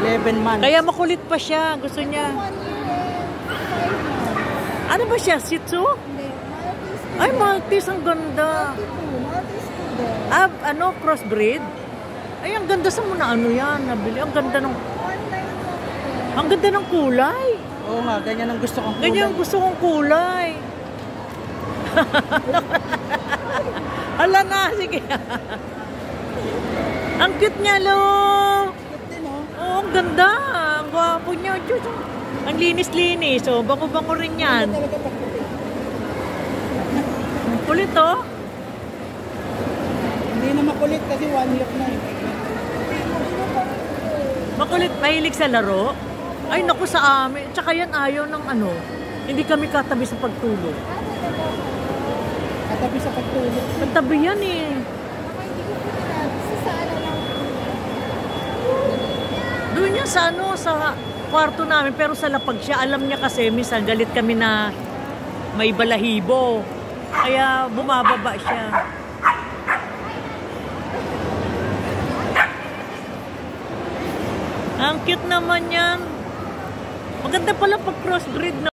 11 months. Kaya makulit pa siya. Gusto niya. 1 year and 5 months. Ano ba siya? Shih Tzu? Hindi, Maltese. Ay, Maltese. Ang ganda. Maltese poodle. Ano? Crossbreed? Ay, ang ganda sa muna. Ano yan? Nabili. Ang ganda ng... Online ako. Ang ganda ng kulay. Oo nga, ganyan ang gusto kong kulay. Ganyan ang gusto kong kulay. Hala na, sige. Ang cute niya, lo. Cute din, oh. Oo, ang ganda. Ang gwapo niya. Diyos. Ang linis-linis. Oh, bango-bango rin yan. Talaga pagputi. Ang kulit, oh. Hindi na makulit kasi 1 year na eh. Makulit, mahilig sa laro. Ay, naku sa amin. Tsaka yan ayaw ng ano. Hindi kami katabi sa pagtulog. Katabi sa pagtulog. Katabi yan eh. Doon yan sa ano, sa kwarto namin. Pero sa lapag siya, alam niya kasi, minsan galit kami na may balahibo. Kaya bumababa siya. Ang cute naman yan. Maganda pala pag crossbreed na.